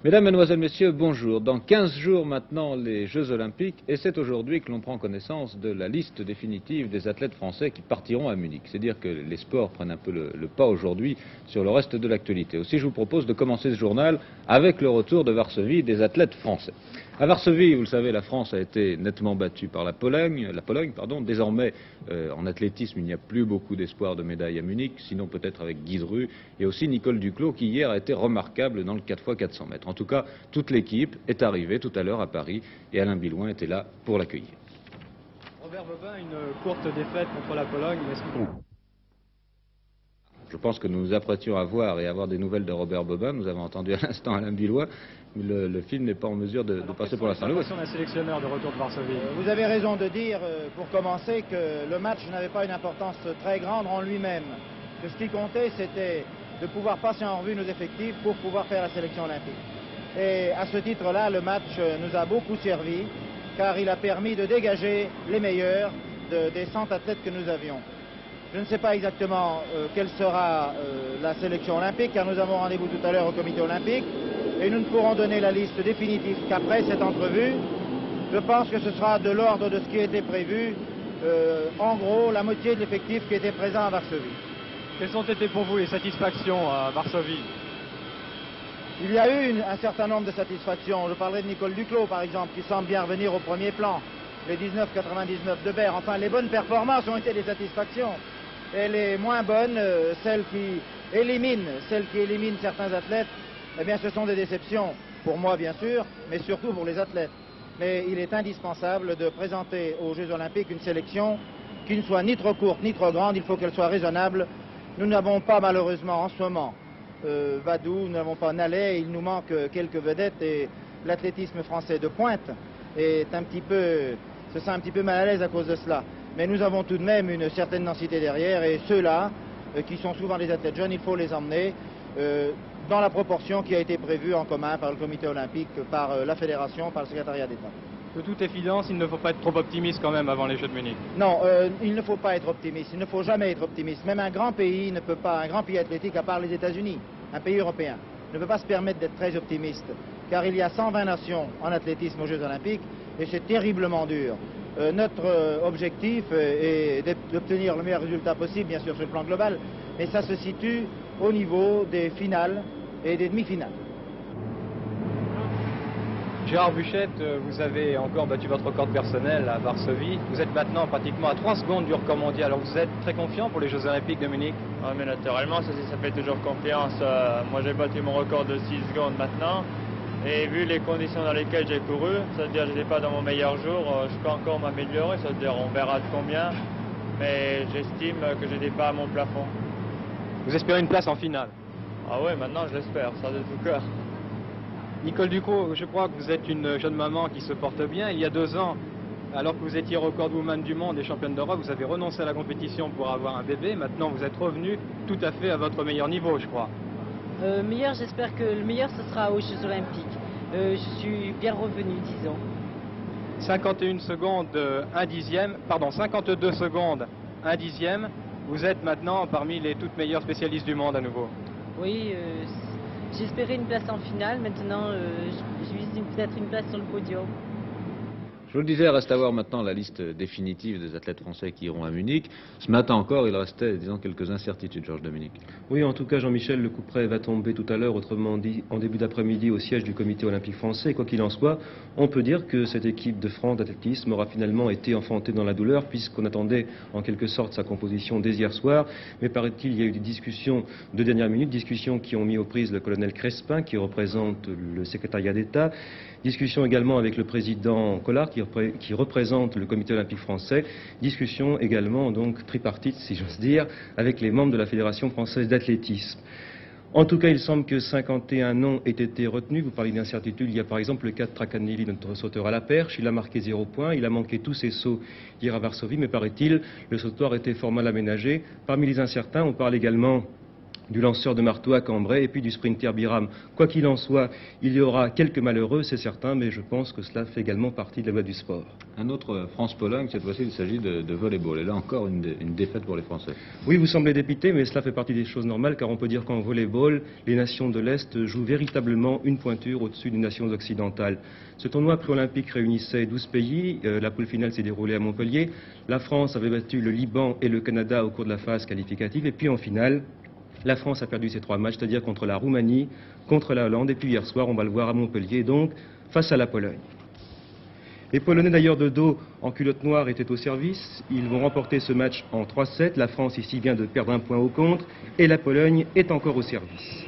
Mesdames, Mesdemoiselles, Messieurs, bonjour. Dans 15 jours maintenant, les Jeux Olympiques, et c'est aujourd'hui que l'on prend connaissance de la liste définitive des athlètes français qui partiront à Munich. C'est dire que les sports prennent un peu le pas aujourd'hui sur le reste de l'actualité. Aussi, je vous propose de commencer ce journal avec le retour de Varsovie des athlètes français. À Varsovie, vous le savez, la France a été nettement battue par la Pologne. Désormais, en athlétisme, il n'y a plus beaucoup d'espoir de médailles à Munich, sinon peut-être avec Guy Dru et aussi Nicole Duclos, qui hier a été remarquable dans le 4x400 mètres. En tout cas, toute l'équipe est arrivée tout à l'heure à Paris et Alain Bilouin était là pour l'accueillir. Robert Bobin, une courte défaite contre la Pologne, mais Je pense que nous nous apprêtions à voir et à avoir des nouvelles de Robert Bobin. Nous avons entendu à l'instant Alain Bilouin, mais le film n'est pas en mesure de passer pour l'instant. L'impression d'un sélectionneur de retour de Varsovie. Vous avez raison de dire, pour commencer, que le match n'avait pas une importance très grande en lui-même. Que ce qui comptait, c'était de pouvoir passer en revue nos effectifs pour pouvoir faire la sélection olympique. Et à ce titre-là, le match nous a beaucoup servi, car il a permis de dégager les meilleurs des 100 athlètes que nous avions. Je ne sais pas exactement quelle sera la sélection olympique, car nous avons rendez-vous tout à l'heure au comité olympique, et nous ne pourrons donner la liste définitive qu'après cette entrevue. Je pense que ce sera de l'ordre de ce qui était prévu, en gros la moitié de l'effectif qui était présent à Varsovie. Quelles ont été pour vous les satisfactions à Varsovie? Il y a eu un certain nombre de satisfactions. Je parlerai de Nicole Duclos, par exemple, qui semble bien revenir au premier plan. Les 19,99 de Berre. Enfin, les bonnes performances ont été des satisfactions. Et les moins bonnes, celles qui éliminent certains athlètes, eh bien, ce sont des déceptions. Pour moi, bien sûr, mais surtout pour les athlètes. Mais il est indispensable de présenter aux Jeux Olympiques une sélection qui ne soit ni trop courte ni trop grande. Il faut qu'elle soit raisonnable. Nous n'avons pas, malheureusement, en ce moment, Vadou, nous n'avons pas Nallet, il nous manque quelques vedettes et l'athlétisme français de pointe se sent un petit peu mal à l'aise à cause de cela. Mais nous avons tout de même une certaine densité derrière et ceux-là, qui sont souvent des athlètes jeunes, il faut les emmener dans la proportion qui a été prévue en commun par le comité olympique, par la fédération, par le secrétariat d'État. De toute évidence, il ne faut pas être trop optimiste quand même avant les Jeux de Munich. Non, il ne faut pas être optimiste, il ne faut jamais être optimiste. Même un grand pays ne peut pas, un grand pays athlétique à part les États-Unis, un pays européen, ne peut pas se permettre d'être très optimiste. Car il y a 120 nations en athlétisme aux Jeux Olympiques et c'est terriblement dur. Notre objectif est d'obtenir le meilleur résultat possible, bien sûr, sur le plan global, mais ça se situe au niveau des finales et des demi-finales. Gérard Buchette, vous avez encore battu votre record personnel à Varsovie. Vous êtes maintenant pratiquement à 3 secondes du record mondial. Alors vous êtes très confiant pour les Jeux Olympiques de Munich? Ah, mais naturellement, ça fait toujours confiance. Moi, j'ai battu mon record de 6 secondes maintenant. Et vu les conditions dans lesquelles j'ai couru, c'est-à-dire que je n'étais pas dans mon meilleur jour, je peux encore m'améliorer. C'est-à-dire on verra de combien. Mais j'estime que je n'étais pas à mon plafond. Vous espérez une place en finale? Ah oui, maintenant je l'espère, ça de tout cœur. Nicole Duclos, je crois que vous êtes une jeune maman qui se porte bien. Il y a 2 ans, alors que vous étiez recordwoman du monde et championne d'Europe, vous avez renoncé à la compétition pour avoir un bébé. Maintenant, vous êtes revenu tout à fait à votre meilleur niveau, je crois. Meilleur, j'espère que le meilleur, ce sera aux Jeux Olympiques. Je suis bien revenu, disons. 51 secondes, 1 dixième, pardon, 52 secondes, 1 dixième. Vous êtes maintenant parmi les toutes meilleures spécialistes du monde à nouveau. Oui, j'espérais une place en finale. Maintenant, je vise peut-être une place sur le podium. Je vous le disais, reste à voir maintenant la liste définitive des athlètes français qui iront à Munich. Ce matin encore, il restait, disons, quelques incertitudes, Georges Dominique. Oui, en tout cas, Jean-Michel, le coup près va tomber tout à l'heure, autrement dit, en début d'après-midi, au siège du comité olympique français. Et quoi qu'il en soit, on peut dire que cette équipe de France d'athlétisme aura finalement été enfantée dans la douleur, puisqu'on attendait en quelque sorte sa composition dès hier soir. Mais paraît-il, il y a eu des discussions de dernière minute, discussions qui ont mis aux prises le colonel Crespin, qui représente le secrétariat d'État. Discussion également avec le président Collard, qui représente le comité olympique français. Discussion également, donc, tripartite, si j'ose dire, avec les membres de la Fédération française d'athlétisme. En tout cas, il semble que 51 noms aient été retenus. Vous parlez d'incertitude. Il y a par exemple le cas de Tracanelli, notre sauteur à la perche. Il a marqué 0 points. Il a manqué tous ses sauts hier à Varsovie, mais paraît-il, le sautoir était fort mal aménagé. Parmi les incertains, on parle également du lanceur de marteau à Cambrai et puis du sprinter Biram. Quoi qu'il en soit, il y aura quelques malheureux, c'est certain, mais je pense que cela fait également partie de la loi du sport. Un autre France-Pologne, cette fois-ci il s'agit de volleyball. Et là encore une défaite pour les Français. Oui, vous semblez dépité, mais cela fait partie des choses normales, car on peut dire qu'en volleyball, les nations de l'Est jouent véritablement une pointure au-dessus des nations occidentales. Ce tournoi pré-olympique réunissait 12 pays. La poule finale s'est déroulée à Montpellier. La France avait battu le Liban et le Canada au cours de la phase qualificative. Et puis en finale, la France a perdu ses 3 matchs, c'est-à-dire contre la Roumanie, contre la Hollande, et puis hier soir, on va le voir à Montpellier, donc face à la Pologne. Les Polonais d'ailleurs de dos en culotte noire étaient au service. Ils vont remporter ce match en 3-7. La France ici vient de perdre un point au contre, et la Pologne est encore au service.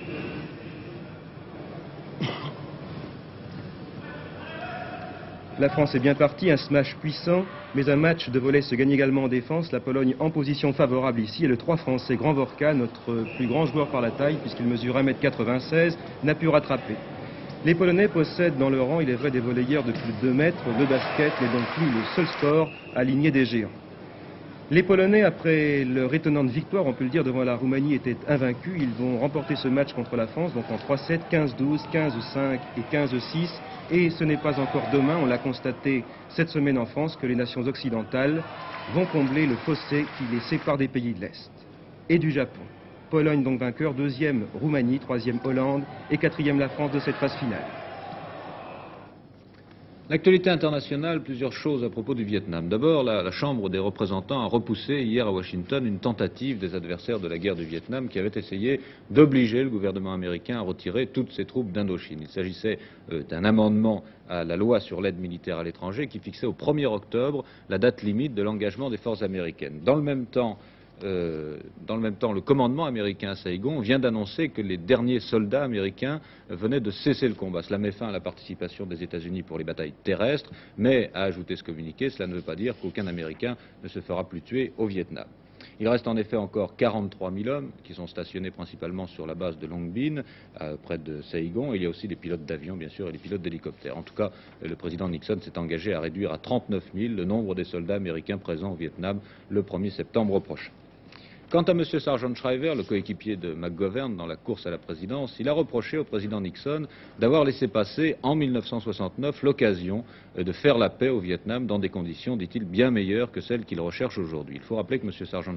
La France est bien partie, un smash puissant, mais un match de volley se gagne également en défense. La Pologne en position favorable ici, et le 3 français Grandvorka, notre plus grand joueur par la taille, puisqu'il mesure 1,96 m, n'a pu rattraper. Les Polonais possèdent dans leur rang, il est vrai, des volleyeurs de plus de 2 mètres. Le basket n'est donc plus le seul sport à aligner des géants. Les Polonais, après leur étonnante victoire, on peut le dire, devant la Roumanie, étaient invaincus. Ils vont remporter ce match contre la France, donc en 3-7, 15-12, 15-5 et 15-6. Et ce n'est pas encore demain, on l'a constaté cette semaine en France, que les nations occidentales vont combler le fossé qui les sépare des pays de l'Est et du Japon. Pologne donc vainqueur, 2e Roumanie, 3e Hollande et 4e la France de cette phase finale. L'actualité internationale, plusieurs choses à propos du Vietnam. D'abord, la Chambre des représentants a repoussé hier à Washington une tentative des adversaires de la guerre du Vietnam qui avait essayé d'obliger le gouvernement américain à retirer toutes ses troupes d'Indochine. Il s'agissait d'un amendement à la loi sur l'aide militaire à l'étranger qui fixait au 1er octobre la date limite de l'engagement des forces américaines. Dans le même temps, le commandement américain à Saigon vient d'annoncer que les derniers soldats américains venaient de cesser le combat. Cela met fin à la participation des États-Unis pour les batailles terrestres, mais, a ajouté ce communiqué, cela ne veut pas dire qu'aucun Américain ne se fera plus tuer au Vietnam. Il reste en effet encore 43 000 hommes qui sont stationnés principalement sur la base de Long Binh, près de Saigon. Il y a aussi des pilotes d'avions, bien sûr, et des pilotes d'hélicoptères. En tout cas, le président Nixon s'est engagé à réduire à 39 000 le nombre des soldats américains présents au Vietnam le 1er septembre prochain. Quant à M. Sargent Shriver, le coéquipier de McGovern dans la course à la présidence, il a reproché au président Nixon d'avoir laissé passer en 1969 l'occasion de faire la paix au Vietnam dans des conditions, dit-il, bien meilleures que celles qu'il recherche aujourd'hui. Il faut rappeler que M. Sargent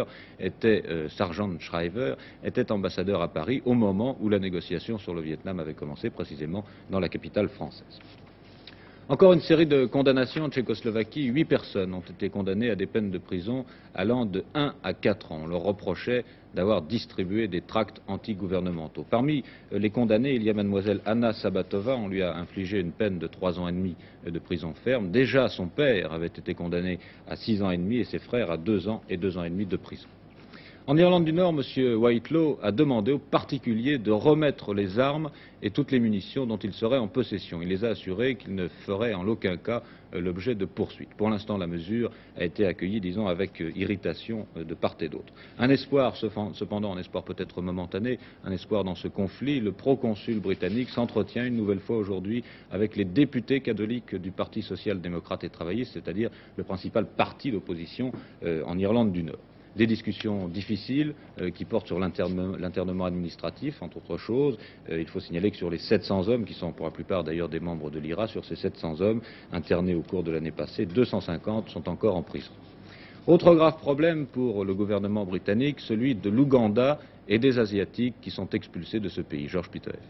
Shriver était ambassadeur à Paris au moment où la négociation sur le Vietnam avait commencé, précisément dans la capitale française. Encore une série de condamnations en Tchécoslovaquie. 8 personnes ont été condamnées à des peines de prison allant de 1 à 4 ans. On leur reprochait d'avoir distribué des tracts anti-gouvernementaux. Parmi les condamnés, il y a mademoiselle Anna Sabatova. On lui a infligé une peine de 3 ans et demi de prison ferme. Déjà, son père avait été condamné à 6 ans et demi et ses frères à 2 ans et 2 ans et demi de prison. En Irlande du Nord, M. Whitelaw a demandé aux particuliers de remettre les armes et toutes les munitions dont ils seraient en possession. Il les a assurés qu'ils ne feraient en aucun cas l'objet de poursuites. Pour l'instant, la mesure a été accueillie, disons, avec irritation de part et d'autre. Un espoir, cependant, un espoir peut-être momentané, un espoir dans ce conflit. Le proconsul britannique s'entretient une nouvelle fois aujourd'hui avec les députés catholiques du Parti social-démocrate et travailliste, c'est-à-dire le principal parti d'opposition en Irlande du Nord. Des discussions difficiles qui portent sur l'internement administratif, entre autres choses. Il faut signaler que sur les 700 hommes, qui sont pour la plupart d'ailleurs des membres de l'IRA, sur ces 700 hommes internés au cours de l'année passée, 250 sont encore en prison. Autre grave problème pour le gouvernement britannique, celui de l'Ouganda et des Asiatiques qui sont expulsés de ce pays. Georges Pitoev.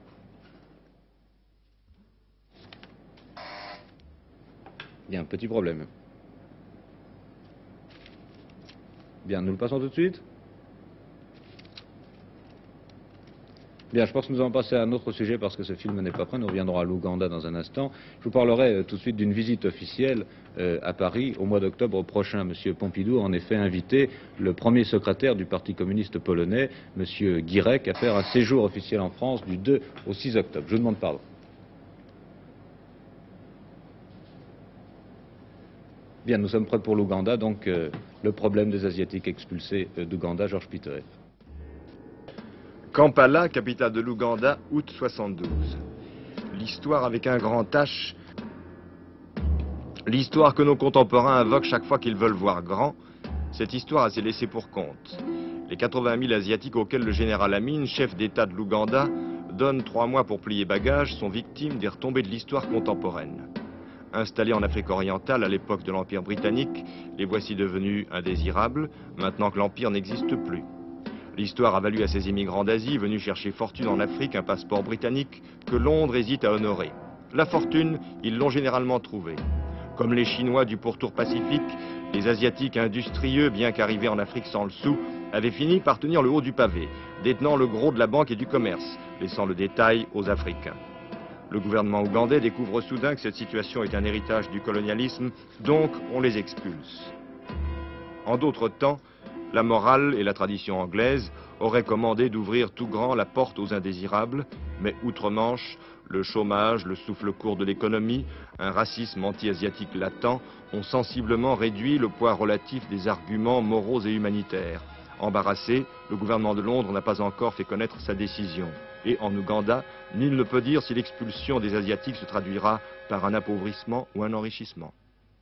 Bien, petit problème. Bien, nous le passons tout de suite. Bien, je pense que nous allons passer à un autre sujet parce que ce film n'est pas prêt. Nous reviendrons à l'Ouganda dans un instant. Je vous parlerai tout de suite d'une visite officielle à Paris au mois d'octobre prochain. M. Pompidou a en effet invité le premier secrétaire du Parti communiste polonais, M. Gierek, à faire un séjour officiel en France du 2 au 6 octobre. Je vous demande pardon. Bien, nous sommes prêts pour l'Ouganda, donc le problème des Asiatiques expulsés d'Ouganda, Georges Pitoev. Kampala, capitale de l'Ouganda, août 72. L'histoire avec un grand H. L'histoire que nos contemporains invoquent chaque fois qu'ils veulent voir grand. Cette histoire a ses laissés pour compte. Les 80 000 Asiatiques auxquels le général Amin, chef d'État de l'Ouganda, donne 3 mois pour plier bagages sont victimes des retombées de l'histoire contemporaine. Installés en Afrique orientale à l'époque de l'Empire britannique, les voici devenus indésirables, maintenant que l'Empire n'existe plus. L'histoire a valu à ces immigrants d'Asie venus chercher fortune en Afrique un passeport britannique que Londres hésite à honorer. La fortune, ils l'ont généralement trouvée. Comme les Chinois du pourtour pacifique, les Asiatiques industrieux, bien qu'arrivés en Afrique sans le sou, avaient fini par tenir le haut du pavé, détenant le gros de la banque et du commerce, laissant le détail aux Africains. Le gouvernement ougandais découvre soudain que cette situation est un héritage du colonialisme, donc on les expulse. En d'autres temps, la morale et la tradition anglaise auraient commandé d'ouvrir tout grand la porte aux indésirables, mais outre-Manche, le chômage, le souffle court de l'économie, un racisme anti-asiatique latent ont sensiblement réduit le poids relatif des arguments moraux et humanitaires. Embarrassé, le gouvernement de Londres n'a pas encore fait connaître sa décision. Et en Ouganda, nul ne peut dire si l'expulsion des Asiatiques se traduira par un appauvrissement ou un enrichissement.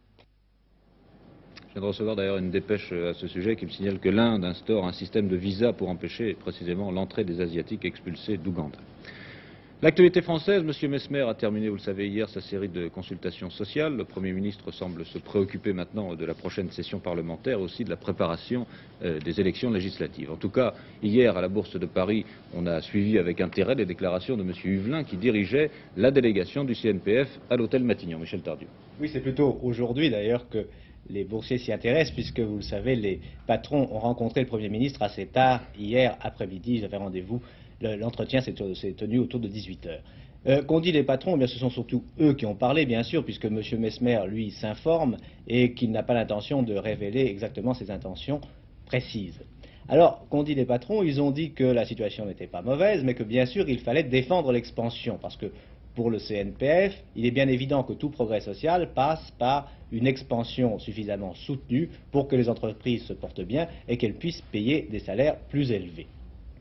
Je viens de recevoir d'ailleurs une dépêche à ce sujet qui me signale que l'Inde instaure un système de visa pour empêcher précisément l'entrée des Asiatiques expulsés d'Ouganda. L'actualité française, M. Messmer a terminé, vous le savez, hier sa série de consultations sociales. Le Premier ministre semble se préoccuper maintenant de la prochaine session parlementaire et aussi de la préparation des élections législatives. En tout cas, hier à la Bourse de Paris, on a suivi avec intérêt les déclarations de M. Huvelin qui dirigeait la délégation du CNPF à l'hôtel Matignon. Michel Tardieu. Oui, c'est plutôt aujourd'hui d'ailleurs que les boursiers s'y intéressent, puisque vous le savez, les patrons ont rencontré le Premier ministre assez tard, hier après-midi. Ils avaient rendez-vous. L'entretien s'est tenu autour de 18 h. Qu'ont dit les patrons, eh bien, ce sont surtout eux qui ont parlé, bien sûr, puisque M. Messmer, lui, s'informe et qu'il n'a pas l'intention de révéler exactement ses intentions précises. Alors, qu'ont dit les patrons? Ils ont dit que la situation n'était pas mauvaise, mais que bien sûr, il fallait défendre l'expansion, parce que pour le CNPF, il est bien évident que tout progrès social passe par une expansion suffisamment soutenue pour que les entreprises se portent bien et qu'elles puissent payer des salaires plus élevés.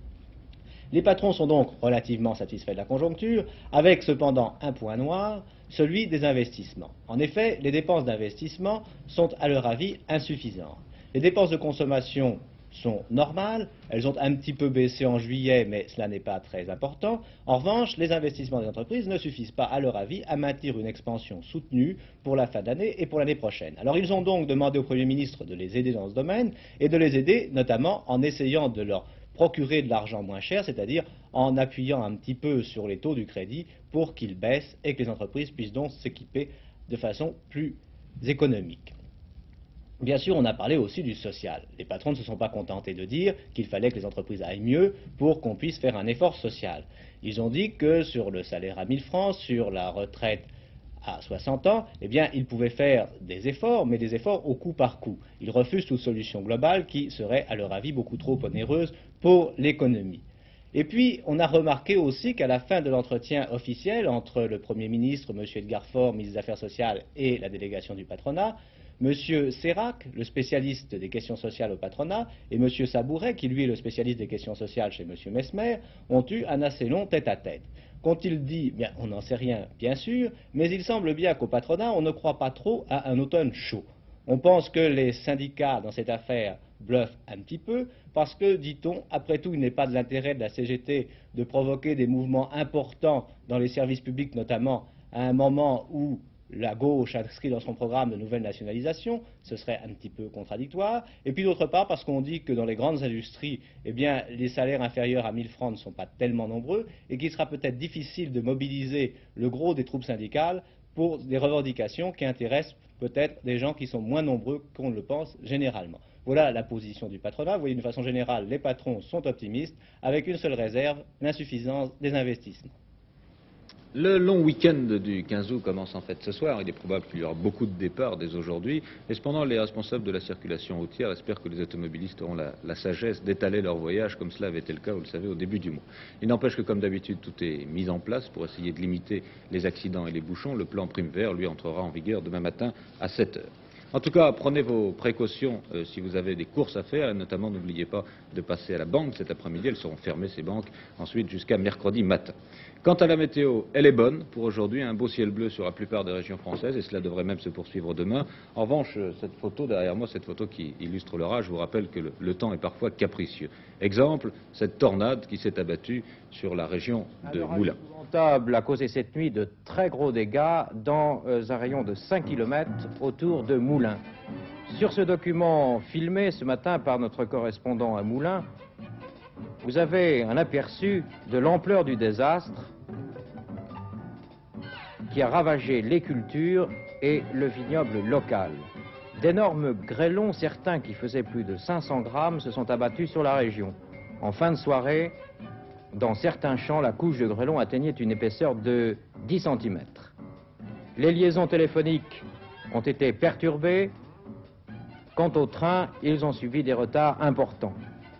Les patrons sont donc relativement satisfaits de la conjoncture, avec cependant un point noir, celui des investissements. En effet, les dépenses d'investissement sont à leur avis insuffisantes. Les dépenses de consommation sont normales, elles ont un petit peu baissé en juillet, mais cela n'est pas très important. En revanche, les investissements des entreprises ne suffisent pas, à leur avis, à maintenir une expansion soutenue pour la fin d'année et pour l'année prochaine. Alors ils ont donc demandé au Premier ministre de les aider dans ce domaine, et de les aider notamment en essayant de leur procurer de l'argent moins cher, c'est-à-dire en appuyant un petit peu sur les taux du crédit pour qu'ils baissent et que les entreprises puissent donc s'équiper de façon plus économique. Bien sûr, on a parlé aussi du social. Les patrons ne se sont pas contentés de dire qu'il fallait que les entreprises aillent mieux pour qu'on puisse faire un effort social. Ils ont dit que sur le salaire à 1000 francs, sur la retraite à 60 ans, eh bien, ils pouvaient faire des efforts, mais des efforts au coup par coup. Ils refusent toute solution globale qui serait, à leur avis, beaucoup trop onéreuse pour l'économie. Et puis, on a remarqué aussi qu'à la fin de l'entretien officiel entre le Premier ministre, M. Edgar Faure, ministre des Affaires sociales, et la délégation du patronat, M. Sérac, le spécialiste des questions sociales au patronat, et M. Sabouret, qui lui est le spécialiste des questions sociales chez M. Messmer, ont eu un assez long tête-à-tête. Qu'ont-ils dit? Bien, on n'en sait rien, bien sûr, mais il semble bien qu'au patronat, on ne croit pas trop à un automne chaud. On pense que les syndicats, dans cette affaire, bluffent un petit peu, parce que, dit-on, après tout, il n'est pas de l'intérêt de la CGT de provoquer des mouvements importants dans les services publics, notamment à un moment où la gauche inscrit dans son programme de nouvelles nationalisations, ce serait un petit peu contradictoire. Et puis d'autre part, parce qu'on dit que dans les grandes industries, eh bien, les salaires inférieurs à 1000 francs ne sont pas tellement nombreux et qu'il sera peut-être difficile de mobiliser le gros des troupes syndicales pour des revendications qui intéressent peut-être des gens qui sont moins nombreux qu'on ne le pense généralement. Voilà la position du patronat. Vous voyez, d'une façon générale, les patrons sont optimistes, avec une seule réserve, l'insuffisance des investissements. Le long week-end du 15 août commence en fait ce soir. Il est probable qu'il y aura beaucoup de départs dès aujourd'hui. Et cependant, les responsables de la circulation routière espèrent que les automobilistes auront la sagesse d'étaler leur voyage, comme cela avait été le cas, vous le savez, au début du mois. Il n'empêche que, comme d'habitude, tout est mis en place pour essayer de limiter les accidents et les bouchons. Le plan Prime Vert, lui, entrera en vigueur demain matin à 7 h. En tout cas, prenez vos précautions si vous avez des courses à faire, et notamment n'oubliez pas de passer à la banque cet après-midi. Elles seront fermées, ces banques, ensuite jusqu'à mercredi matin. Quant à la météo, elle est bonne pour aujourd'hui, un beau ciel bleu sur la plupart des régions françaises, et cela devrait même se poursuivre demain. En revanche, cette photo derrière moi, cette photo qui illustre l'orage, je vous rappelle que le temps est parfois capricieux. Exemple, cette tornade qui s'est abattue sur la région de Moulins. Épouvantable a causé cette nuit de très gros dégâts dans un rayon de 5 km autour de Moulins. Sur ce document filmé ce matin par notre correspondant à Moulins, vous avez un aperçu de l'ampleur du désastre qui a ravagé les cultures et le vignoble local. D'énormes grêlons, certains qui faisaient plus de 500 grammes, se sont abattus sur la région. En fin de soirée, dans certains champs, la couche de grêlons atteignait une épaisseur de 10 cm. Les liaisons téléphoniques ont été perturbées. Quant aux trains, ils ont subi des retards importants.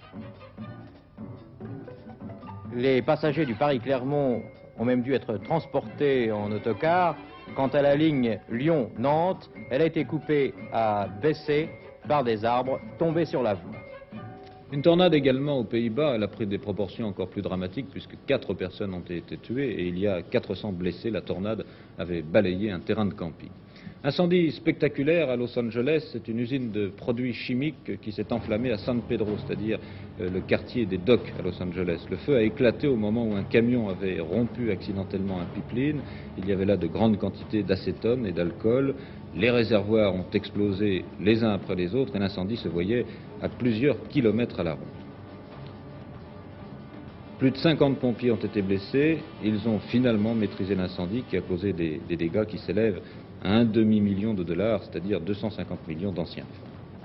Les passagers du Paris-Clermont ont même dû être transportés en autocar. Quant à la ligne Lyon-Nantes, elle a été coupée à Bessé par des arbres tombés sur la voie. Une tornade également aux Pays-Bas, elle a pris des proportions encore plus dramatiques puisque 4 personnes ont été tuées et il y a 400 blessés. La tornade avait balayé un terrain de camping. Incendie spectaculaire à Los Angeles, c'est une usine de produits chimiques qui s'est enflammée à San Pedro, c'est-à-dire le quartier des docks à Los Angeles. Le feu a éclaté au moment où un camion avait rompu accidentellement un pipeline. Il y avait là de grandes quantités d'acétone et d'alcool. Les réservoirs ont explosé les uns après les autres et l'incendie se voyait à plusieurs kilomètres à la ronde. Plus de 50 pompiers ont été blessés. Ils ont finalement maîtrisé l'incendie qui a causé des dégâts qui s'élèvent à $1,5 million, c'est-à-dire 250 millions d'anciens francs.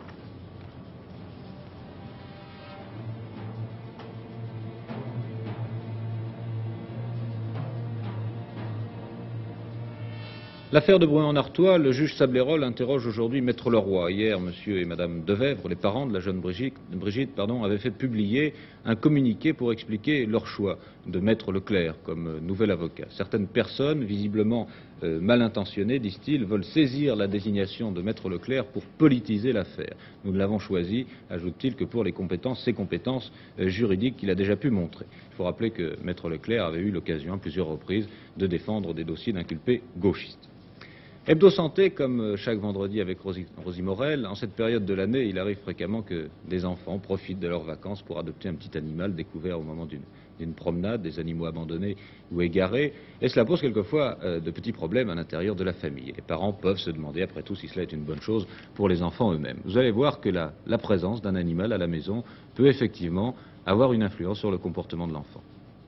L'affaire de Bruay-en-Artois, le juge Sablérol interroge aujourd'hui Maître Leroy. Hier, monsieur et madame Devèvre, les parents de la jeune Brigitte, avaient fait publier un communiqué pour expliquer leur choix de Maître Leclerc comme nouvel avocat. Certaines personnes, visiblement mal intentionnées, disent-ils, veulent saisir la désignation de Maître Leclerc pour politiser l'affaire. Nous ne l'avons choisi, ajoute-t-il, que pour ses compétences juridiques qu'il a déjà pu montrer. Il faut rappeler que Maître Leclerc avait eu l'occasion à plusieurs reprises de défendre des dossiers d'inculpés gauchistes. Hebdo Santé, comme chaque vendredi avec Rosie Morel, en cette période de l'année, il arrive fréquemment que des enfants profitent de leurs vacances pour adopter un petit animal découvert au moment d'une promenade, des animaux abandonnés ou égarés, et cela pose quelquefois de petits problèmes à l'intérieur de la famille. Et les parents peuvent se demander, après tout, si cela est une bonne chose pour les enfants eux-mêmes. Vous allez voir que la présence d'un animal à la maison peut effectivement avoir une influence sur le comportement de l'enfant.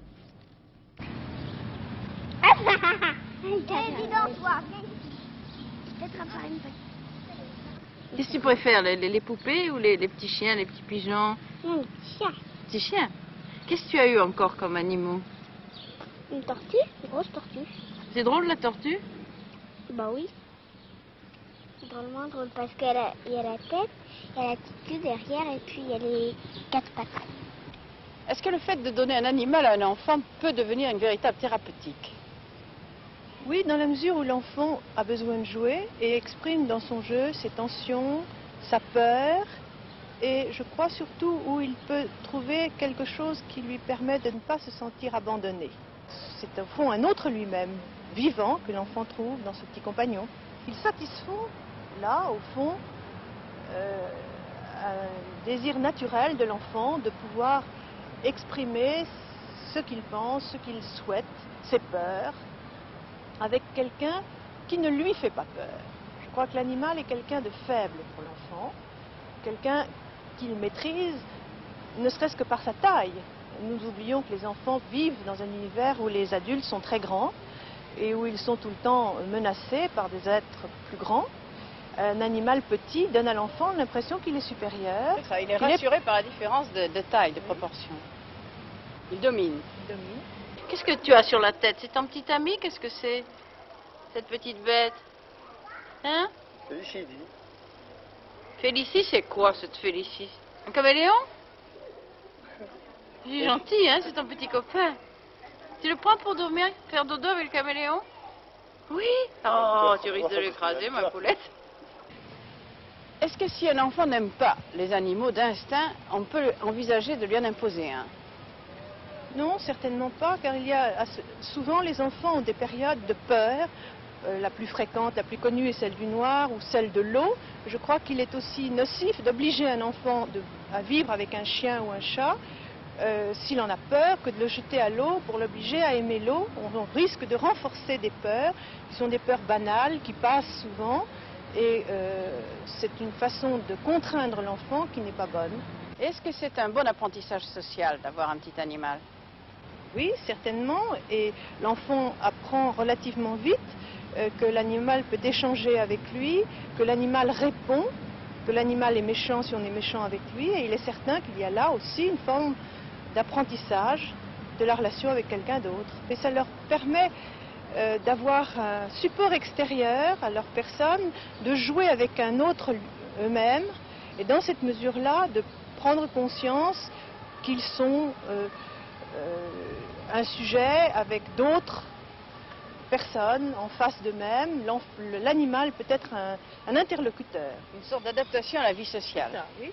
Qu'est-ce que tu préfères, les poupées ou les petits chiens, les petits pigeons? Petits chiens. Qu'est-ce que tu as eu encore comme animaux? Une tortue, une grosse tortue. C'est drôle la tortue? Bah oui. C'est drôlement drôle parce qu'il y a la tête, il y a la petite queue derrière et puis il y a les 4 pattes. Est-ce que le fait de donner un animal à un enfant peut devenir une véritable thérapeutique? Oui, dans la mesure où l'enfant a besoin de jouer et exprime dans son jeu ses tensions, sa peur, et je crois surtout où il peut trouver quelque chose qui lui permet de ne pas se sentir abandonné. C'est au fond un autre lui-même, vivant, que l'enfant trouve dans ce petit compagnon. Il satisfont, là, au fond, un désir naturel de l'enfant de pouvoir exprimer ce qu'il pense, ce qu'il souhaite, ses peurs, avec quelqu'un qui ne lui fait pas peur. Je crois que l'animal est quelqu'un de faible pour l'enfant, quelqu'un qu'il maîtrise, ne serait-ce que par sa taille. Nous oublions que les enfants vivent dans un univers où les adultes sont très grands et où ils sont tout le temps menacés par des êtres plus grands. Un animal petit donne à l'enfant l'impression qu'il est supérieur. Ça, il est rassuré par la différence de taille, de proportion. Il domine. Qu'est-ce que tu as sur la tête? C'est ton petit ami? Qu'est-ce que c'est, cette petite bête? Hein? Félicie. Félicie, c'est quoi, cette Félicie? Un caméléon? C'est gentil, hein, c'est ton petit copain. Tu le prends pour dormir, faire dodo avec le caméléon? Oui. Oh, tu risques de l'écraser, ma poulette. Est-ce que si un enfant n'aime pas les animaux d'instinct, on peut envisager de lui en imposer un? Non, certainement pas, car souvent les enfants ont des périodes de peur. La plus fréquente, la plus connue est celle du noir ou celle de l'eau. Je crois qu'il est aussi nocif d'obliger un enfant à vivre avec un chien ou un chat s'il en a peur, que de le jeter à l'eau pour l'obliger à aimer l'eau. On risque de renforcer des peurs qui sont des peurs banales, qui passent souvent, et c'est une façon de contraindre l'enfant qui n'est pas bonne. Est-ce que c'est un bon apprentissage social d'avoir un petit animal? Oui, certainement, et l'enfant apprend relativement vite que l'animal peut échanger avec lui, que l'animal répond, que l'animal est méchant si on est méchant avec lui, et il est certain qu'il y a là aussi une forme d'apprentissage de la relation avec quelqu'un d'autre. Et ça leur permet d'avoir un support extérieur à leur personne, de jouer avec un autre eux-mêmes, et dans cette mesure-là, de prendre conscience qu'ils sont un sujet avec d'autres personnes en face d'eux-mêmes. L'animal peut être un interlocuteur. Une sorte d'adaptation à la vie sociale. Ah, oui.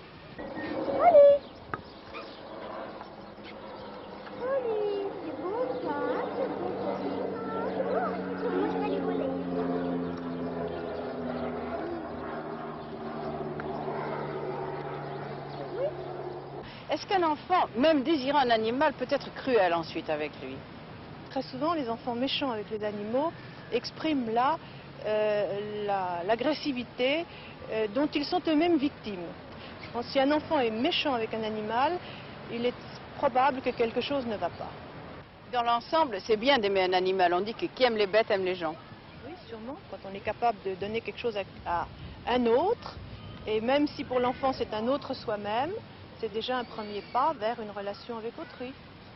Est-ce qu'un enfant, même désirant un animal, peut être cruel ensuite avec lui? Très souvent, les enfants méchants avec les animaux expriment là l'agressivité dont ils sont eux-mêmes victimes. Je pense que si un enfant est méchant avec un animal, il est probable que quelque chose ne va pas. Dans l'ensemble, c'est bien d'aimer un animal. On dit que qui aime les bêtes aime les gens. Oui, sûrement. Quand on est capable de donner quelque chose à un autre, et même si pour l'enfant c'est un autre soi-même, c'est déjà un premier pas vers une relation avec autrui.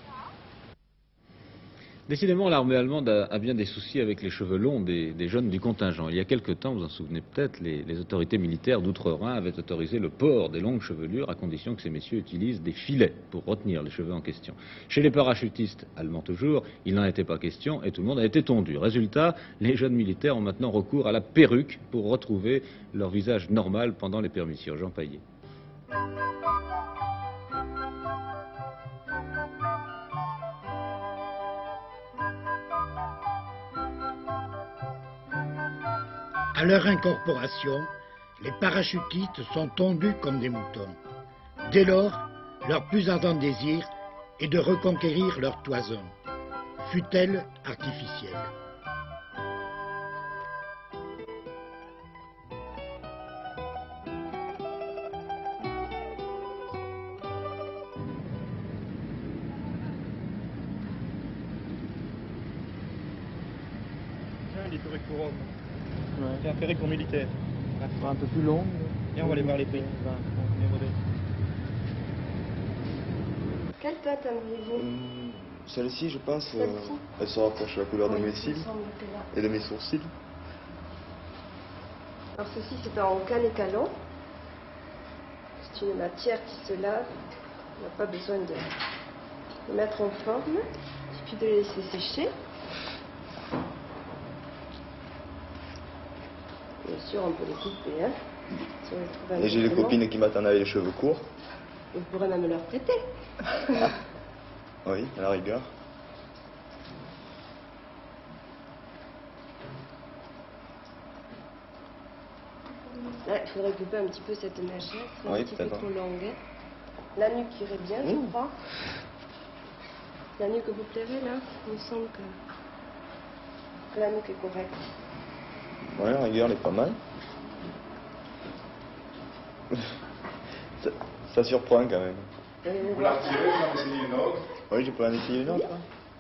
Décidément, l'armée allemande a bien des soucis avec les cheveux longs des jeunes du contingent. Il y a quelque temps, vous en souvenez peut-être, les autorités militaires d'Outre-Rhin avaient autorisé le port des longues chevelures à condition que ces messieurs utilisent des filets pour retenir les cheveux en question. Chez les parachutistes allemands toujours, il n'en était pas question et tout le monde a été tondu. Résultat, les jeunes militaires ont maintenant recours à la perruque pour retrouver leur visage normal pendant les permissions. Jean Paillet. À leur incorporation, les parachutistes sont tondus comme des moutons. Dès lors, leur plus ardent désir est de reconquérir leur toison, fût-elle artificielle. Les perruques pour hommes. C'est un perruque pour militaire. Elle sera un peu plus longue. Et on va aller voir les prix. Quelle tête aimeriez-vous? Celle-ci, je pense, Celle-ci elle se rapproche de la couleur de mes cils et de mes sourcils. Alors ceci, c'est en canécalon. C'est une matière qui se lave. On n'a pas besoin de mettre en forme. Il suffit de les laisser sécher. Bien sûr, on peut les couper, hein, si on les trouve Et j'ai des copines qui m'attendent avec les cheveux courts. On pourrait même leur prêter. Oui, à la rigueur. Là, il faudrait couper un petit peu cette mèche-là, c'est Oui, un petit peu peut-être. trop longue. Hein. La nuque irait bien, je crois. La nuque vous plairait, là? Il me semble que la nuque est correcte. Oui, la rigueur, elle est pas mal. Ça surprend quand même. Vous la retirez, vous en essayez une autre? Oui, je peux en essayer une autre. Hein.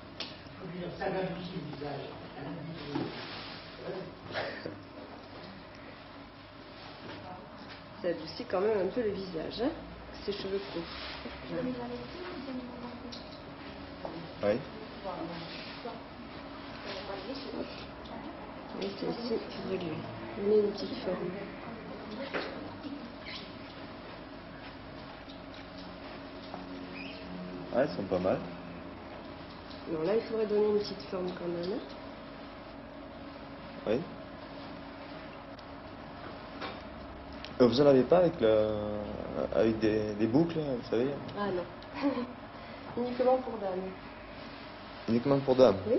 Ça adoucit quand même un peu le visage, hein, ses cheveux courts. Oui. Et celle-ci, il faudrait lui donner une petite forme. Ouais, elles sont pas mal. Non, là, il faudrait donner une petite forme quand même. Hein. Oui. Vous en avez pas avec, avec des boucles, vous savez? Ah non. Uniquement pour dames. Uniquement pour dames? Oui.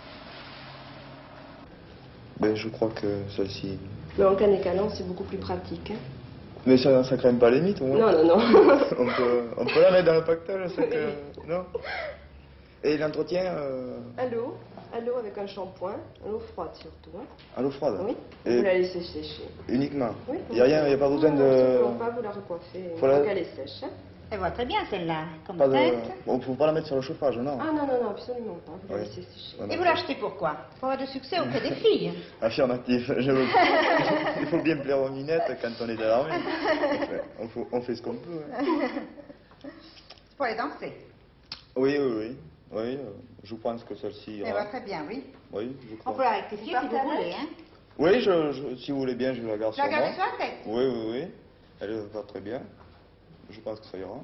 Ben, je crois que celle-ci... Mais en canne et canon, c'est beaucoup plus pratique. Hein. Mais ça crème pas les mythes, au moins. Non, non, non. on peut la mettre dans le pactole, c'est que... Non? Et l'entretien... À l'eau avec un shampoing, à l'eau froide surtout. Hein. À l'eau froide? Oui. Et vous la laissez sécher. Uniquement? Oui. Il n'y a pas besoin de... Non, pas vous la recoiffer, Faut la... qu'elle est sèche. Hein. Elle va très bien celle-là, comme pas tête. On ne faut pas la mettre sur le chauffage, non? Ah non, non, non, absolument pas, vous la laissez sécher. Et vous l'achetez pourquoi? Pour avoir de succès auprès des filles. Affirmatif. Il faut bien plaire aux minettes quand on est à l'armée. On fait ce qu'on peut. Hein. Pour les danser. Oui, oui, oui. Oui, je pense que celle-ci... Elle va très bien, oui. Oui, je crois. On peut la rectifier si vous voulez, hein. Oui, si vous voulez bien, je la garde sur la moi. gardez sur la tête? Oui, oui, oui. Elle va très bien. Je pense que ça ira.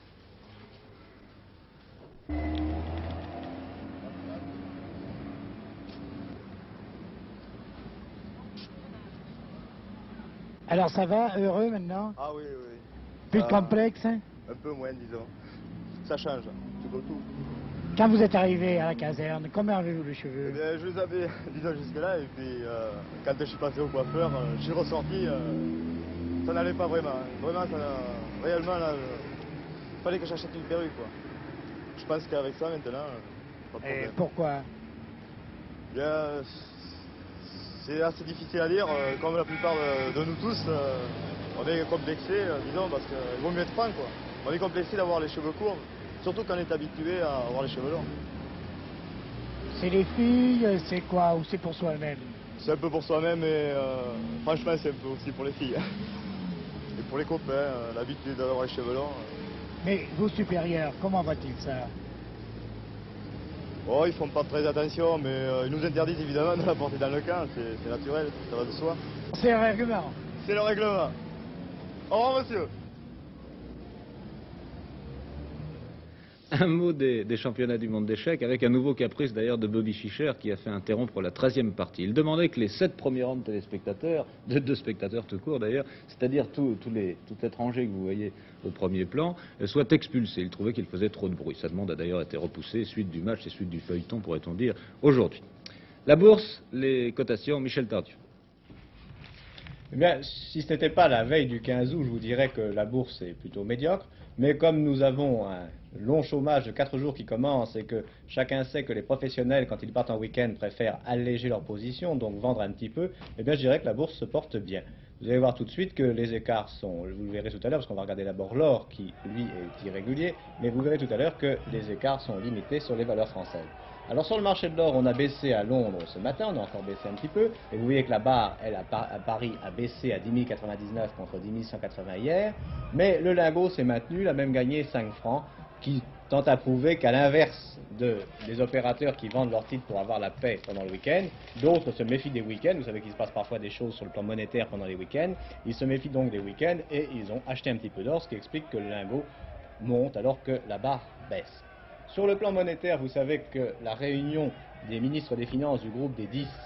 Alors ça va, heureux maintenant? Ah oui, oui. Plus de complexe, hein? Un peu moins, disons. Ça change, tout au tout. Quand vous êtes arrivé à la caserne, combien avez-vous de cheveux? Eh bien, je les avais, disons, jusque-là, et puis quand je suis passé au coiffeur, j'ai ressorti, ça n'allait pas vraiment. Vraiment, réellement, là, il fallait que j'achète une perruque, quoi. Je pense qu'avec ça, maintenant, pas de problème. Et pourquoi? Bien, c'est assez difficile à dire, comme la plupart de nous tous, on est complexé, disons, parce qu'il vaut mieux être franc, quoi. On est complexé d'avoir les cheveux courts, surtout quand on est habitué à avoir les cheveux longs. C'est les filles, c'est quoi? Ou c'est pour soi-même? C'est un peu pour soi-même et franchement c'est un peu aussi pour les filles. Et pour les copains, l'habitude d'avoir les cheveux longs. Mais vos supérieurs, comment voient-ils ça? Oh, ils font pas très attention, mais ils nous interdisent évidemment de la porter dans le camp, c'est naturel, ça va de soi. C'est le règlement. C'est le règlement. Au revoir monsieur. Un mot des championnats du monde d'échecs, avec un nouveau caprice d'ailleurs de Bobby Fischer qui a fait interrompre la 13e partie. Il demandait que les 7 premiers rangs de téléspectateurs, de spectateurs tout court d'ailleurs, c'est-à-dire tout étranger que vous voyez au premier plan, soient expulsés. Il trouvait qu'il faisait trop de bruit. Sa demande a d'ailleurs été repoussée, suite du match et suite du feuilleton, pourrait-on dire, aujourd'hui. La bourse, les cotations, Michel Tardieu. Eh bien, si ce n'était pas la veille du 15 août, je vous dirais que la bourse est plutôt médiocre. Mais comme nous avons un long chômage de 4 jours qui commence et que chacun sait que les professionnels, quand ils partent en week-end, préfèrent alléger leur position, donc vendre un petit peu, eh bien, je dirais que la bourse se porte bien. Vous allez voir tout de suite que les écarts sont, vous le verrez tout à l'heure, parce qu'on va regarder d'abord l'or qui, lui, est irrégulier, mais vous verrez tout à l'heure que les écarts sont limités sur les valeurs françaises. Alors sur le marché de l'or, on a baissé à Londres ce matin, on a encore baissé un petit peu, et vous voyez que la barre, elle, à Paris, a baissé à 10 099 contre 10 180 hier, mais le lingot s'est maintenu, il a même gagné 5 francs, qui tente à prouver qu'à l'inverse des opérateurs qui vendent leurs titres pour avoir la paix pendant le week-end, d'autres se méfient des week-ends, vous savez qu'il se passe parfois des choses sur le plan monétaire pendant les week-ends, ils se méfient donc des week-ends et ils ont acheté un petit peu d'or, ce qui explique que le lingot monte alors que la barre baisse. Sur le plan monétaire, vous savez que la réunion des ministres des Finances du groupe des 10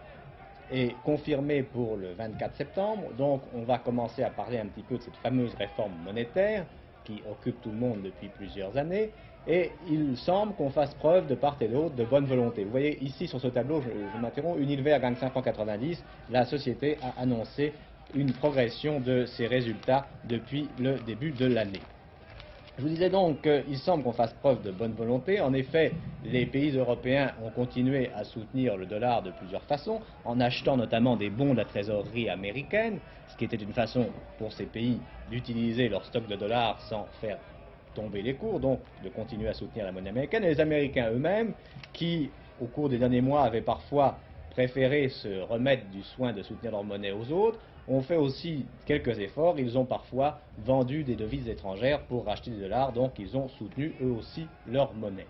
est confirmée pour le 24 septembre. Donc on va commencer à parler un petit peu de cette fameuse réforme monétaire qui occupe tout le monde depuis plusieurs années. Et il semble qu'on fasse preuve de part et d'autre de bonne volonté. Vous voyez ici sur ce tableau, je m'interromps, Unilever gagne 5,90 €. La société a annoncé une progression de ses résultats depuis le début de l'année. Je vous disais donc qu'il semble qu'on fasse preuve de bonne volonté. En effet, les pays européens ont continué à soutenir le dollar de plusieurs façons, en achetant notamment des bons de la trésorerie américaine, ce qui était une façon pour ces pays d'utiliser leur stock de dollars sans faire tomber les cours, donc de continuer à soutenir la monnaie américaine. Et les Américains eux-mêmes, qui au cours des derniers mois avaient parfois préféré se remettre du soin de soutenir leur monnaie aux autres, ont fait aussi quelques efforts. Ils ont parfois vendu des devises étrangères pour racheter des dollars, donc ils ont soutenu eux aussi leur monnaie.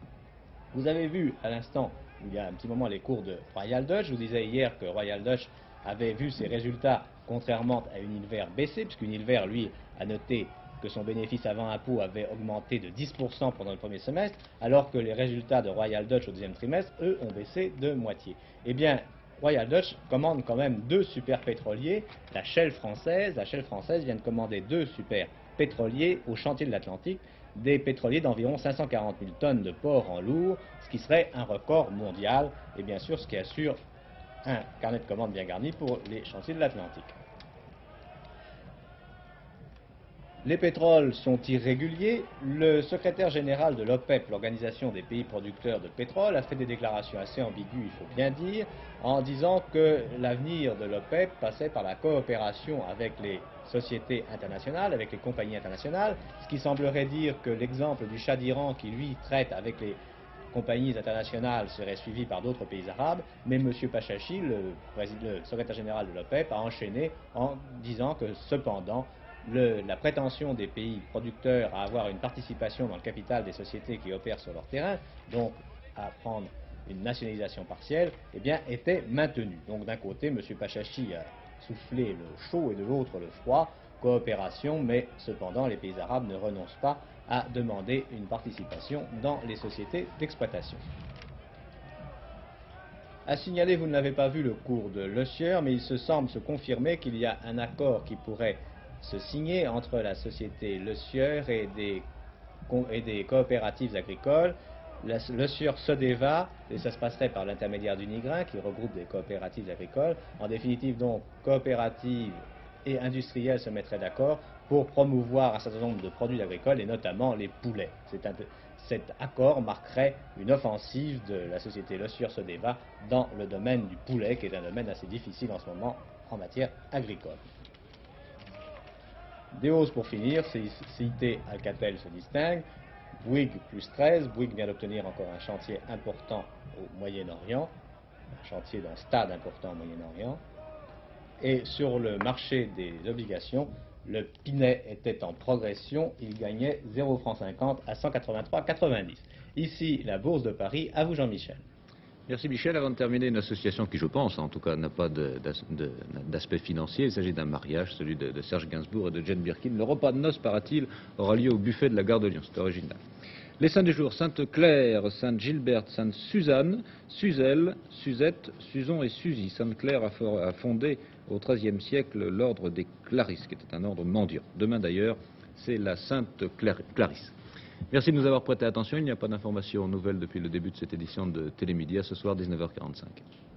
Vous avez vu à l'instant, il y a un petit moment, les cours de Royal Dutch. Je vous disais hier que Royal Dutch avait vu ses résultats, contrairement à Unilever, baisser, puisque Unilever, lui, a noté que son bénéfice avant impôt avait augmenté de 10% pendant le premier semestre, alors que les résultats de Royal Dutch au deuxième trimestre, eux, ont baissé de moitié. Eh bien, Royal Dutch commande quand même 2 super pétroliers. La Shell française vient de commander 2 super pétroliers au chantier de l'Atlantique, des pétroliers d'environ 540 000 tonnes de porc en lourd, ce qui serait un record mondial, et bien sûr ce qui assure un carnet de commandes bien garni pour les chantiers de l'Atlantique. Les pétroles sont irréguliers. Le secrétaire général de l'OPEP, l'Organisation des pays producteurs de pétrole, a fait des déclarations assez ambiguës, il faut bien dire, en disant que l'avenir de l'OPEP passait par la coopération avec les sociétés internationales, avec les compagnies internationales, ce qui semblerait dire que l'exemple du Shah d'Iran, qui lui traite avec les compagnies internationales, serait suivi par d'autres pays arabes, mais M. Pachachi, le secrétaire général de l'OPEP, a enchaîné en disant que cependant, la prétention des pays producteurs à avoir une participation dans le capital des sociétés qui opèrent sur leur terrain, donc à prendre une nationalisation partielle, eh bien, était maintenue. Donc d'un côté, M. Pachachi a soufflé le chaud et de l'autre le froid, coopération, mais cependant les pays arabes ne renoncent pas à demander une participation dans les sociétés d'exploitation. À signaler, vous ne l'avez pas vu le cours de Le Sieur, mais il se semble se confirmer qu'il y a un accord qui pourrait se signer entre la société Le Sieur et des coopératives agricoles. Le Sieur Sodeva, et ça se passerait par l'intermédiaire du Nigrin qui regroupe des coopératives agricoles. En définitive, donc, coopératives et industriels se mettraient d'accord pour promouvoir un certain nombre de produits agricoles et notamment les poulets. Cet accord marquerait une offensive de la société Le Sieur Sodeva dans le domaine du poulet, qui est un domaine assez difficile en ce moment en matière agricole. Des hausses pour finir, CIT Alcatel se distingue, Bouygues plus 13, Bouygues vient d'obtenir encore un chantier important au Moyen-Orient, un chantier d'un stade important au Moyen-Orient, et sur le marché des obligations, le Pinet était en progression, il gagnait 0,50 francs à 183,90. Ici, la Bourse de Paris, à vous Jean-Michel. Merci Michel. Avant de terminer, une association qui, je pense, en tout cas, n'a pas d'aspect financier. Il s'agit d'un mariage, celui de Serge Gainsbourg et de Jane Birkin. Le repas de noces, paraît-il, aura lieu au buffet de la gare de Lyon. C'est original. Les saints du jour: Sainte Claire, Sainte Gilberte, Sainte Suzanne, Suzelle, Suzette, Suzon et Suzy. Sainte Claire a fondé au XIIIe siècle l'ordre des Clarisses, qui était un ordre mendiant. Demain d'ailleurs, c'est la Sainte Clarisse. Merci de nous avoir prêté attention. Il n'y a pas d'informations nouvelles depuis le début de cette édition de Télémédia, ce soir 19h45.